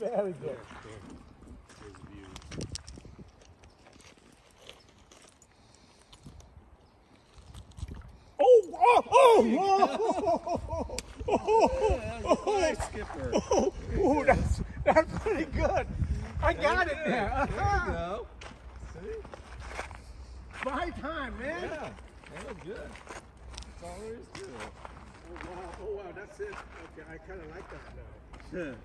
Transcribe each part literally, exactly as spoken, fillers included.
Very good. Oh, oh, oh, oh, oh, oh, skipper. Oh, oh, that's, that's pretty good. I got it there. There you go. See? Five times, man. Yeah, that was good. That's all there is to it. Oh, wow, oh, wow, that's it. Okay, I kind of like that now.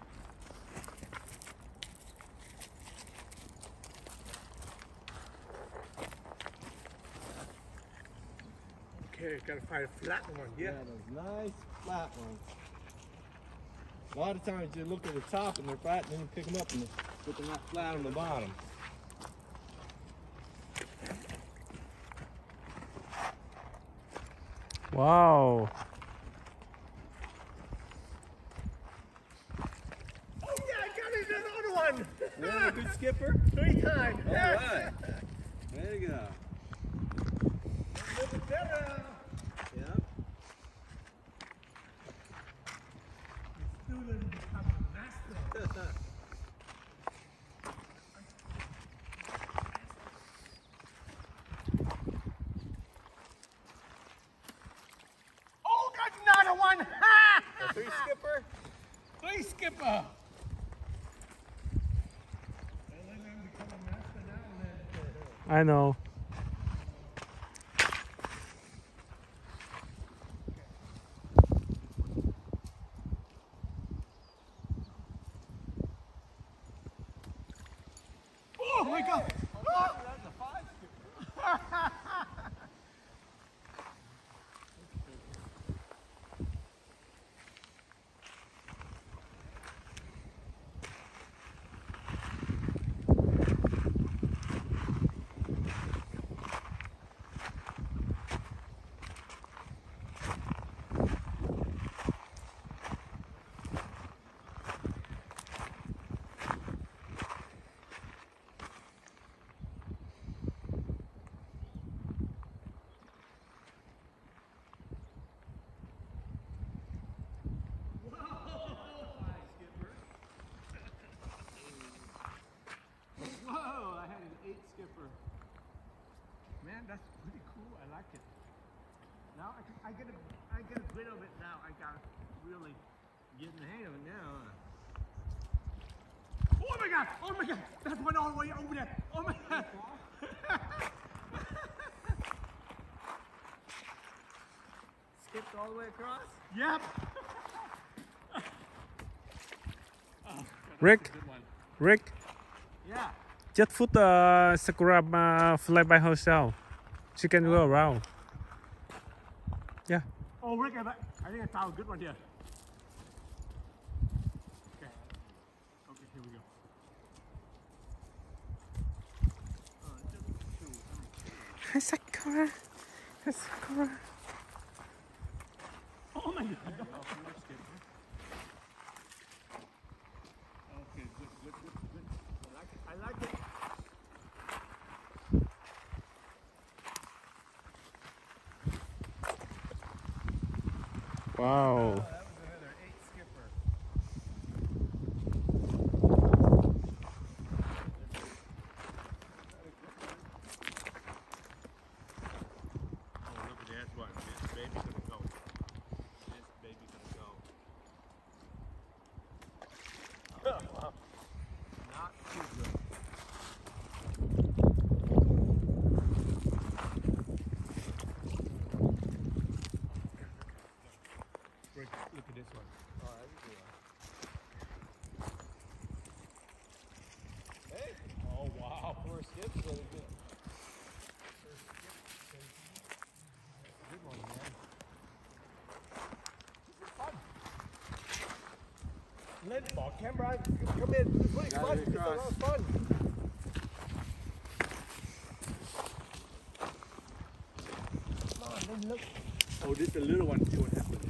Okay, gotta find a flat one. Yeah, yeah those nice flat ones. A lot of times you look at the top and they're flat, and then you pick them up and put them out flat on the bottom. Wow. Oh yeah, I got it, another one. Yeah, good skipper. Three times. All Yes. right. There you go. A little bit better. Yeah. The student becomes a master. Oh, got another one. Ha! A three skipper. Three skipper. I know. Oh my God! Oh. That's a five skipper. Man, that's pretty cool. I like it. Now I, can, I get a, I get a bit of it now. I got really Getting the hang of it now. Oh my God! Oh my God! That's one all the way over there. Oh my God! Skipped all the way across? Yep. Oh, Rick, Rick, Yeah. just put the Sakura uh, fly by herself. She can go around. Yeah. Oh, Rick, I, I think I found a good one here. Okay. Okay, here we go. Hi, Sakura. Hi, Sakura. Oh my God. Okay, good, good, good, good. I like it. I like it. Wow. That was another eight skipper. Oh, look at that one. This baby gonna go. This baby gonna go. Not too good. Rick, look at this one. Oh, that was a good one. Hey. Oh wow. Four skips, really good. Good one, man. This is fun. Let ball camera come in. It's really Got fun. it It's a lot across. of fun. Come on, then look. Oh, this is the little one. See what happens.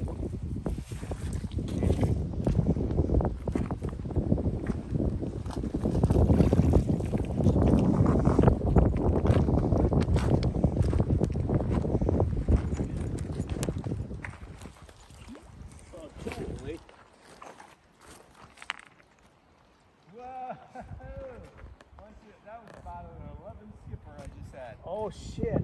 Oh shit.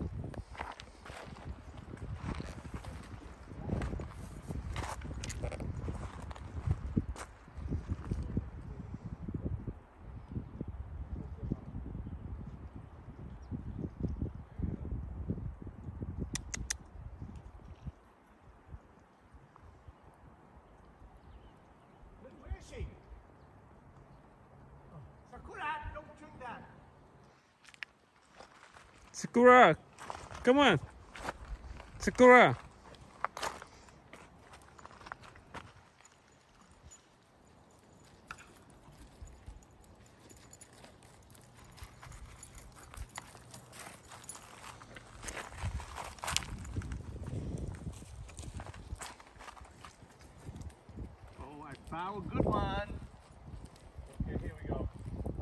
Where is she? Oh. Sakura, don't drink that. Sakura, come on. Sakura. Oh, I found a good one. Okay, here we go.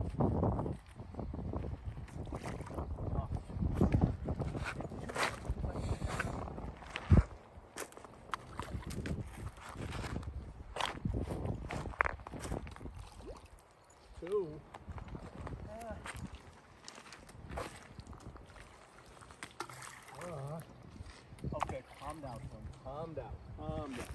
Two. Uh, Okay, calm down, son. calm down. Calm down.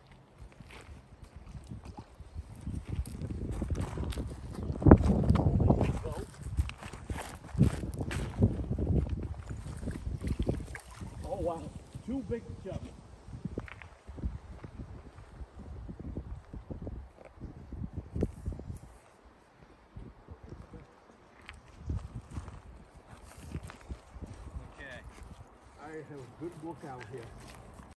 Oh wow, two big chubs. Okay. I have a good book out here.